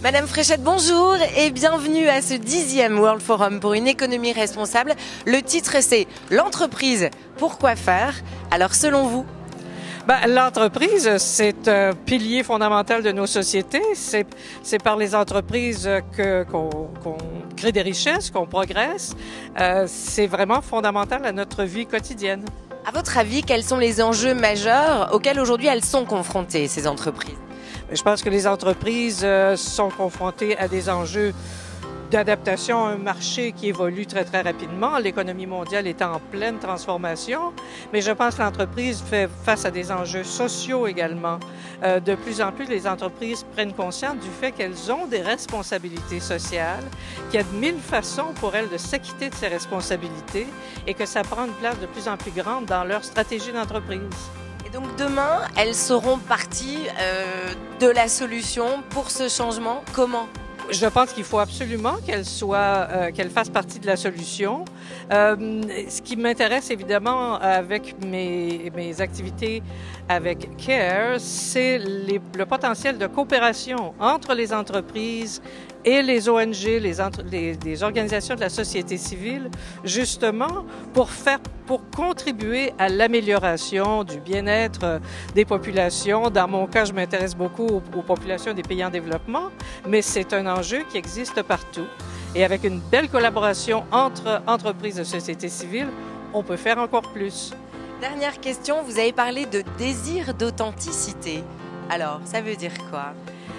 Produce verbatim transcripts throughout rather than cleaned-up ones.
Madame Fréchette, bonjour et bienvenue à ce dixième World Forum pour une économie responsable. Le titre c'est « L'entreprise, pourquoi faire ?» Alors selon vous? Ben, l'entreprise, c'est un pilier fondamental de nos sociétés. C'est, c'est par les entreprises que, qu'on, qu'on crée des richesses, qu'on progresse. Euh, c'est vraiment fondamental à notre vie quotidienne. À votre avis, quels sont les enjeux majeurs auxquels aujourd'hui elles sont confrontées, ces entreprises? Je pense que les entreprises euh, sont confrontées à des enjeux d'adaptation à un marché qui évolue très, très rapidement. L'économie mondiale est en pleine transformation, mais je pense que l'entreprise fait face à des enjeux sociaux également. Euh, de plus en plus, les entreprises prennent conscience du fait qu'elles ont des responsabilités sociales, qu'il y a de mille façons pour elles de s'acquitter de ces responsabilités et que ça prend une place de plus en plus grande dans leur stratégie d'entreprise. Et donc demain, elles seront parties euh, de la solution pour ce changement. Comment ? Je pense qu'il faut absolument qu'elle soit, euh, qu'elle fasse partie de la solution. Euh, ce qui m'intéresse évidemment avec mes, mes activités avec CARE, c'est les, le potentiel de coopération entre les entreprises et les O N G, les, entre, les, les organisations de la société civile, justement pour faire, pour contribuer à l'amélioration du bien-être des populations. Dans mon cas, je m'intéresse beaucoup aux, aux populations des pays en développement, mais c'est un enjeu qui existe partout. Et avec une belle collaboration entre entreprises et société civile, on peut faire encore plus. Dernière question, vous avez parlé de désir d'authenticité. Alors, ça veut dire quoi?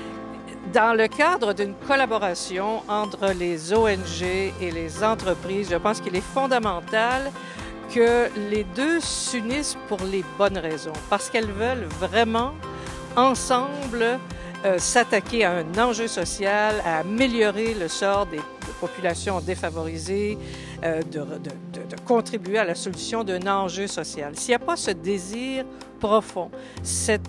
Dans le cadre d'une collaboration entre les O N G et les entreprises, je pense qu'il est fondamental que les deux s'unissent pour les bonnes raisons, parce qu'elles veulent vraiment, ensemble, euh, s'attaquer à un enjeu social, à améliorer le sort des populations défavorisées, euh, de, de, de, de contribuer à la solution d'un enjeu social. S'il n'y a pas ce désir profond, cette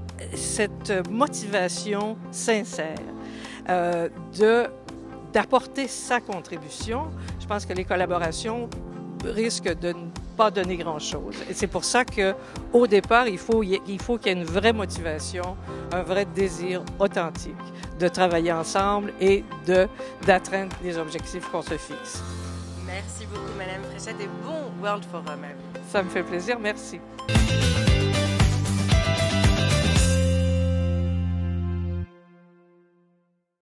cette motivation sincère euh, de, d'apporter sa contribution, je pense que les collaborations risquent de ne pas donner grand-chose. Et c'est pour ça qu'au départ, il faut, il faut qu'il y ait une vraie motivation, un vrai désir authentique de travailler ensemble et de, d'atteindre les objectifs qu'on se fixe. Merci beaucoup, Madame Fréchette, et bon World Forum à vous. Ça me fait plaisir, merci.